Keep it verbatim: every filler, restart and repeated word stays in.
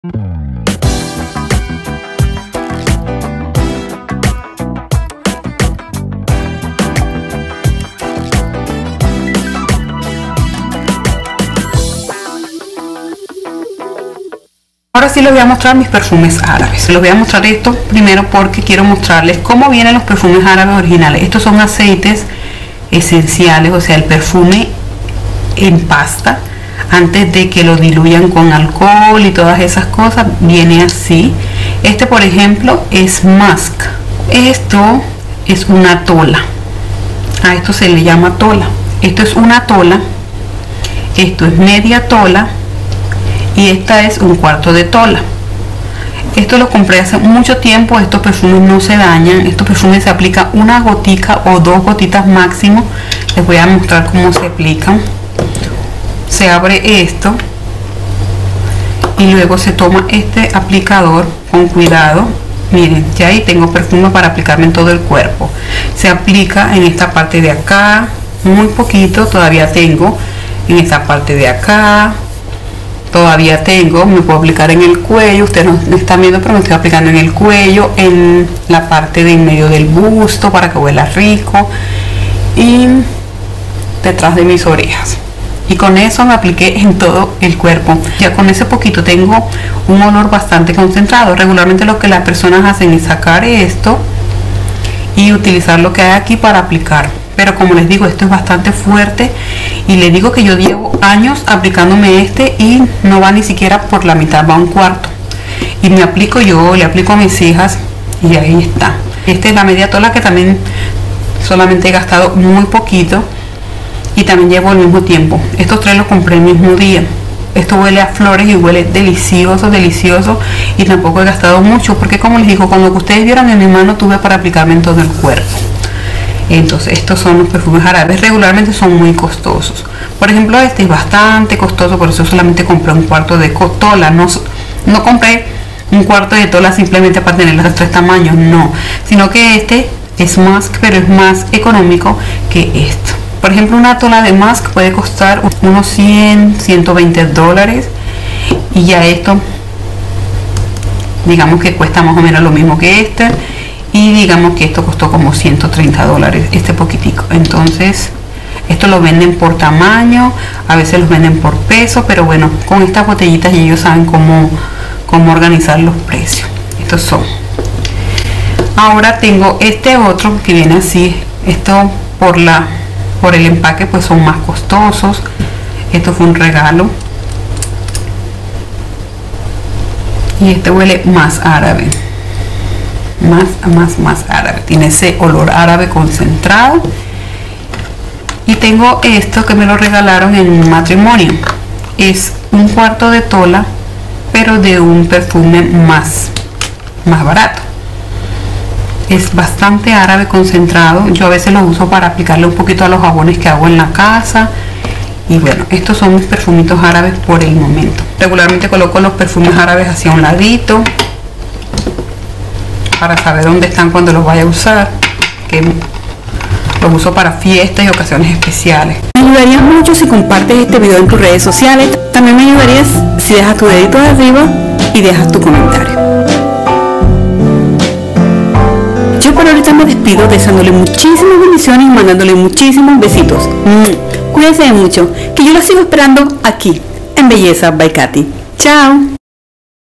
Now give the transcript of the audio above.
Ahora sí les voy a mostrar mis perfumes árabes. Les voy a mostrar esto primero porque quiero mostrarles cómo vienen los perfumes árabes originales. Estos son aceites esenciales, o sea, el perfume en pasta, antes de que lo diluyan con alcohol y todas esas cosas, viene así. Este, por ejemplo, es musk. Esto es una tola. A esto se le llama tola. Esto es una tola. Esto es media tola. Y esta es un cuarto de tola. Esto lo compré hace mucho tiempo. Estos perfumes no se dañan. Estos perfumes se aplica una gotica o dos gotitas máximo. Les voy a mostrar cómo se aplican. Se abre esto y luego se toma este aplicador con cuidado. Miren, ya ahí tengo perfume para aplicarme en todo el cuerpo. Se aplica en esta parte de acá, muy poquito. Todavía tengo en esta parte de acá. Todavía tengo, me puedo aplicar en el cuello. Ustedes no me están viendo, pero me estoy aplicando en el cuello, en la parte de en medio del busto para que huela rico, y detrás de mis orejas. Y con eso me apliqué en todo el cuerpo. Ya con ese poquito tengo un olor bastante concentrado. Regularmente lo que las personas hacen es sacar esto y utilizar lo que hay aquí para aplicar. Pero como les digo, esto es bastante fuerte y les digo que yo llevo años aplicándome este y no va ni siquiera por la mitad, va un cuarto. Y me aplico yo, le aplico a mis hijas y ahí está. Esta es la media tola, que también solamente he gastado muy poquito y también llevo el mismo tiempo. Estos tres los compré el mismo día. Esto huele a flores y huele delicioso, delicioso, y tampoco he gastado mucho porque, como les digo, con lo que ustedes vieron en mi mano tuve para aplicarme en todo el cuerpo. Entonces estos son los perfumes árabes. Regularmente son muy costosos. Por ejemplo, este es bastante costoso, por eso solamente compré un cuarto de tola. No, no compré un cuarto de tola simplemente para tener los tres tamaños, no, sino que este es musk, pero es más económico que esto. Por ejemplo, una tola de musk puede costar unos cien, ciento veinte dólares, y ya esto digamos que cuesta más o menos lo mismo que este. Y digamos que esto costó como ciento treinta dólares, este poquitico. Entonces esto lo venden por tamaño, a veces los venden por peso, pero bueno, con estas botellitas y ellos saben cómo, cómo organizar los precios. Estos son. Ahora tengo este otro que viene así. Esto por la por el empaque pues son más costosos. Esto fue un regalo. Y este huele más árabe. Más, más, más árabe. Tiene ese olor árabe concentrado. Y tengo esto que me lo regalaron en un matrimonio. Es un cuarto de tola, pero de un perfume más, más barato. Es bastante árabe concentrado. Yo a veces lo uso para aplicarle un poquito a los jabones que hago en la casa. Y bueno, estos son mis perfumitos árabes por el momento. Regularmente coloco los perfumes árabes hacia un ladito para saber dónde están cuando los vaya a usar, que los uso para fiestas y ocasiones especiales. Me ayudarías mucho si compartes este video en tus redes sociales. También me ayudarías si dejas tu dedito de arriba y dejas tu comentario. Yo por ahorita me despido deseándole muchísimas bendiciones y mandándole muchísimos besitos. Mm, cuídense mucho, que yo la sigo esperando aquí en Belleza by Katy. Chao.